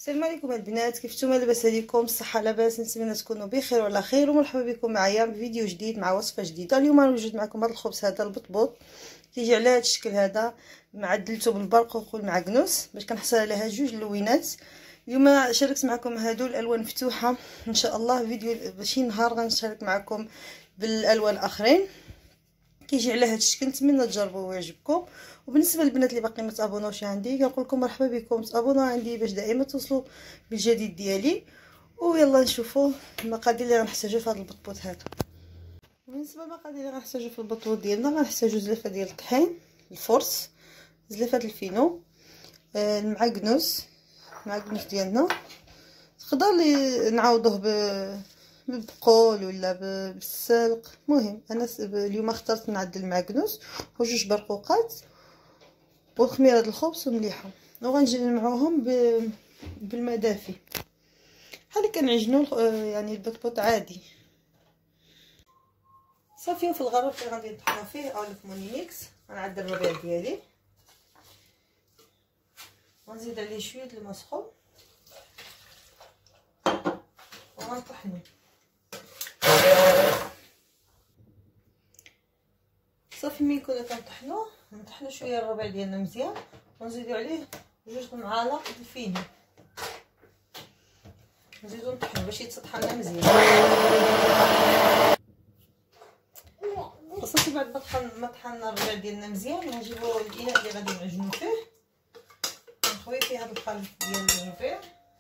السلام عليكم البنات، كيف نتوما؟ لاباس عليكم؟ الصحه لاباس؟ نتمنى تكونوا بخير وعلى خير، ومرحبا بكم معايا بفيديو جديد مع وصفه جديده. اليوم غنوجد معكم هذا الخبز هذا البطبوط، كيجي على هذا الشكل هذا، معدلته بالبرقوق والمعكنوس باش كنحصل عليها جوج لوينات. اليوم شاركت معكم هادو الالوان مفتوحه، ان شاء الله فيديو شي نهار غنشارك معكم بالالوان الاخرين. كيجي على هذا الشكل، نتمنى تجربوه ويعجبكم. وبالنسبه للبنات اللي باقي ما تابوناوش عندي، كنقول لكم مرحبا بكم، تابوناو عندي باش دائما توصلوا بالجديد ديالي. ويلا نشوفوا المقادير اللي غنحتاجو في هذا البطبوط هذا. بالنسبه للمقادير اللي غنحتاجو في البطبوط ديالنا، غنحتاجو زلافه ديال الطحين، الفرص، زلافه الفينو، المعكنوس ديالنا. تقدر نعوضوه بالبقول ولا بالسلق، المهم انا اليوم اخترت نعدل المعكنوس وجوج برقوقات وخميره الخبز ومليحه، وغنجمعوهم بالماء دافي بحال كنعجنوا يعني البطبوط عادي. صافي في الغرف اللي غادي نطحنو فيه او الكمونيكس غنعدل الربيع ديالي، ونزيد عليه شويه الماء سخون وغنطحنو. صافي ملي كنا كنطحنوه نطحنو شويه الربيع ديالنا مزيان، ونزيدو عليه جوج معالق الفينو، نزيدو نطحنو باش يتطحن لنا مزيان. وصافي بعد ما طحنا الربيع ديالنا مزيان، غنجيبو الاناء اللي غادي نعجنو فيه، نخوي فيه هذا الخليط ديال الربيع،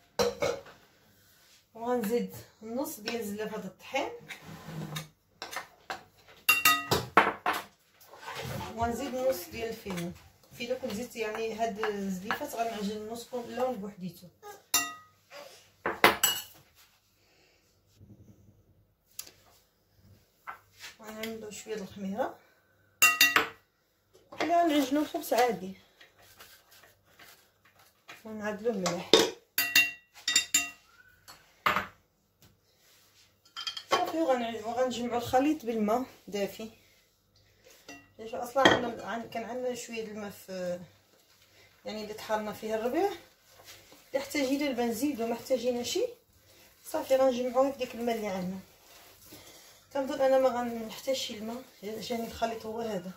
وغنزيد نص ديال زلافه الطحين، ونزيد نص ديال الفينو. كنت زدت يعني هاد الزليفات غنعجن النص كلهم بوحديتو. وغنعملو شويه د الخميره اللي غنعجنو الخبز عادي، ونعدلو الملح. صافي وغنجمعو الخليط بالماء دافي، ليش اصلا كان عندنا شويه الماء في يعني اللي طحنا فيه الربيع، الا احتاجينا الماء نزيدو، ما احتاجينا شي صافي غنجمعوه في ديك الماء اللي عندنا. كنظن انا ما غنحتاجش الماء، جاني الخليط هو هذا.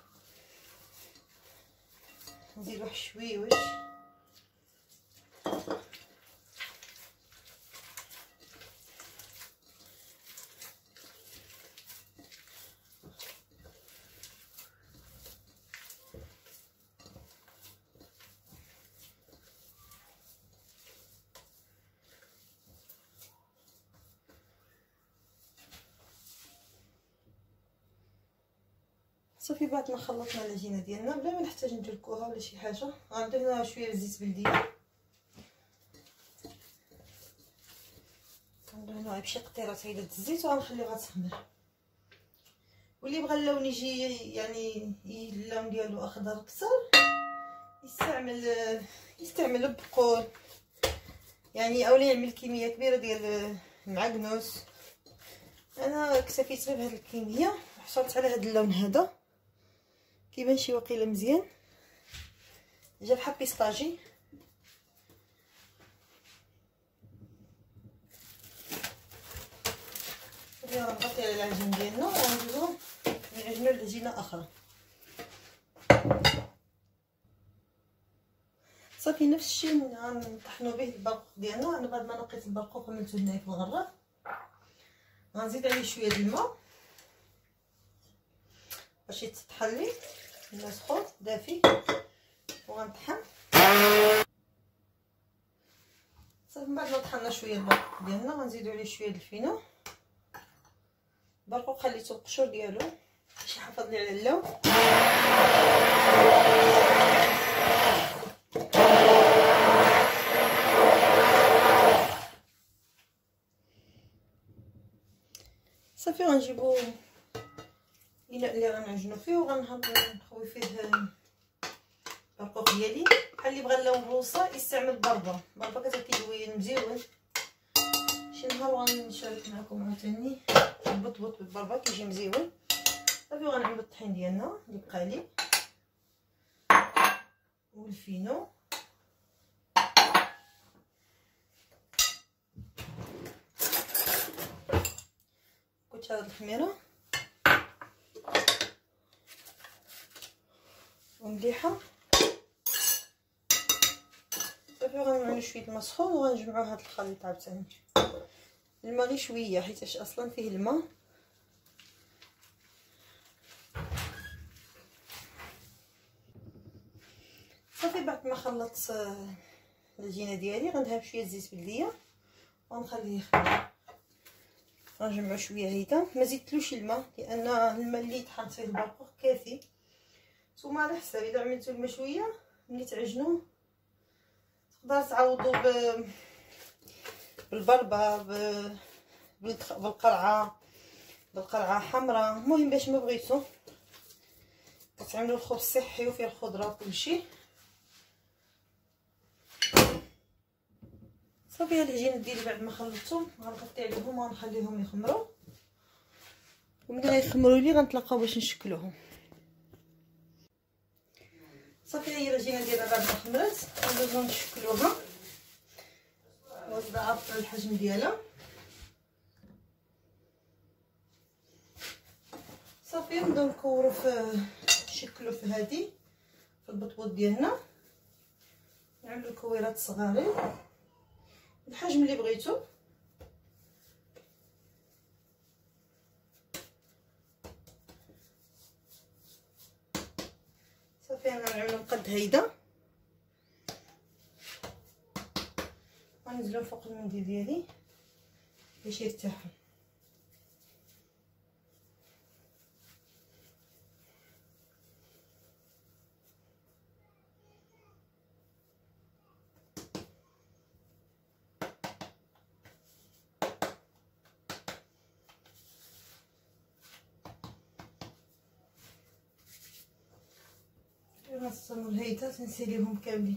نزيد واحد شويوش صافي. بعد ما خلطنا العجينه ديالنا بلا ما نحتاج ندلكوها ولا شي حاجه، غندير لها شويه زيت بلديه، كندير لها بشي قطيرات هيدا الزيت وغنخليوها تخمر. واللي بغى اللون يجي يعني اللون ديالو اخضر اكثر يستعمل بقول يعني، اولا يعمل كميه كبيره ديال المعكنوس. انا اكتفيت بهذه الكميه وحصلت على هذا اللون هذا، كيبان شي وقيله مزيان، جا بحال بيسطاجي. دابا غنغطي على العجين ديالنا وغندوزو نعجنو العجينه اخرى. صافي نفس الشيء غنطحنو به البرقوق ديالنا. انا بعد ما نقيت البرقوق عملته هنايا في الغراف، غنزيد عليه شويه د الماء باش يتطحن لي، الماء سخون دافي، وغنطحن. صافي من بعد ما طحنا شويه البرقوق ديالنا غنزيدو عليه شويه د الفينو. البرقوق خليته القشور ديالو باش يحافظ لي على اللون. صافي غنجيبو الاناء اللي غنعجنو فيه وغنهبط نخوي فيه البرقوق ديالي. بحال اللي بغى اللون بوصه يستعمل بربه كتزوين مزيون. شي نهار غنشارك معكم عاوتاني البطبوط بالبربه كيجي مزيون. صافي غنعملو الطحين ديالنا اللي بقى لي والفينو حوت هاد الخميره ومليحه. صافي غنعملو شويه الماء سخون وغنجمعو هاد الخليط عاوتاني. الماء غير شويه حيتاش اصلا فيه الماء. صافي بعد ما خلطت العجينه ديالي غندهب شويه زيت بلديه ونخليه يخمر. غنجمعو شويه هيدا، ما زيدتلوش الماء لان الماء اللي طحنت فيه البرقوق كافي. نتوما على حساب، الا عملتو الماء شويه ملي تعجنوا تقدر تعوضوا بالبربه بالقرعه حمراء. المهم باش ما بغيتو كتعملوا الخبز صحي وفيه الخضره وكلشي. صافي هاد العجينه ديالي بعد ما خلطتهم غنغطي عليهم ونخليهم يخمروا، وملي غيخمروا لي غنتلاقاو باش نشكلوهم. صافي هي العجينه ديالها بعد ما خمرات غندوزو نشكلوها وضعف الحجم ديالها. صافي نبداو نكورو نشكلو في هادي في البطبوط ديالنا، نعملو كويرات صغارين الحجم اللي بغيتو. صافي غنعملو قد هيدا غنزلو فوق المنديل ديالي باش يرتاحو. غنصمو الهيدا تنساليهم كاملين.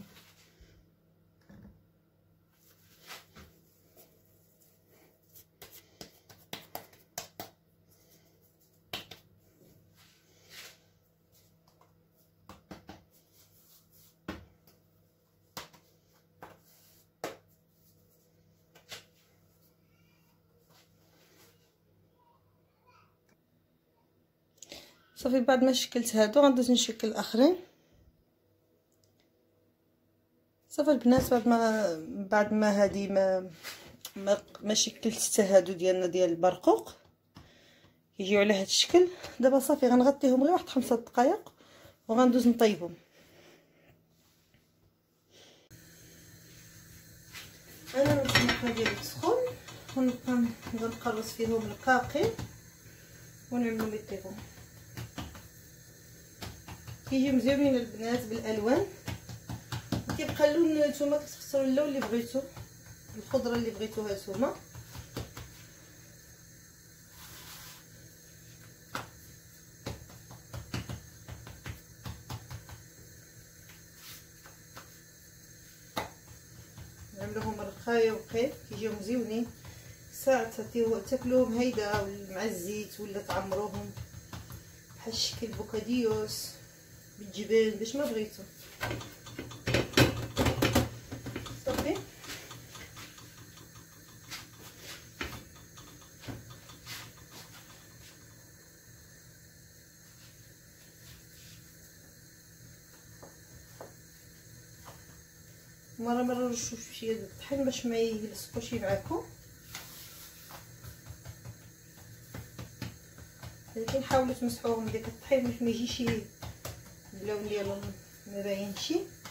صافي بعد ما شكلت هادو غندوز نشكل الاخرين. صافي البنات بعد ما هادي ما شكلت حتى هادو ديالنا ديال البرقوق يجيو على هاد الشكل. دابا صافي غنغطيهم غير واحد 5 دقائق وغندوز نطيبهم. انا المسموحه ديالي تسخن ونبقى نقرص فيهم الكاقي ونعملو يطيبوا. كيجيو مزيانين البنات بالالوان. كيبقى اللون نتوما كتختاروا اللون اللي بغيتو، الخضره اللي بغيتوها نتوما. نعملوهم رقايه وقيف كيجيو مزيونين. ساعات تاكلوهم هيدا مع الزيت ولا تعمروهم بحال الشكل بوكاديوس بالجبن باش ما بغيتو. صافي مره نرشو شويه د الطحين باش ما يلصقوش معاكم، ولكن حاولوا تمسحوهم بداك الطحين باش ما يجيش اللون ديالهم ما باينش.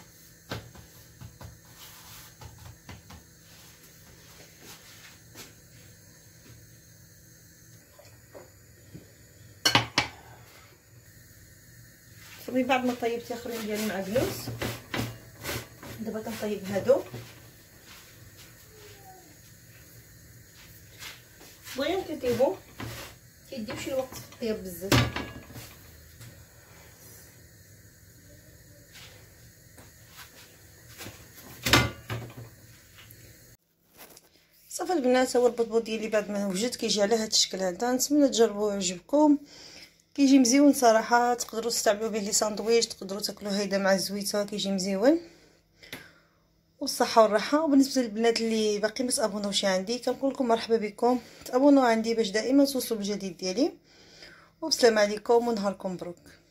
صافي بعد ما طيبت اخرين ديال المعدلوس دابا كنطيب هادو. بغينا كيطيبوا كيديو شي الوقت في الطياب بزاف. صافي البنات هو البطبوط ديالي بعد ما وجد كيجي على هذا الشكل هذا. نتمنى تجربوه ويعجبكم، كيجي مزيون صراحه. تقدروا تستعملوا به لي ساندويتش، تقدروا تاكلوا هيدا مع الزويته كيجي مزيون. والصحه والراحه. وبالنسبه للبنات اللي باقي ما تابوناوش عندي كنقول لكم مرحبا بكم، تابوناو عندي باش دائما توصلوا بالجديد ديالي. وبسلام عليكم ونهاركم مبروك.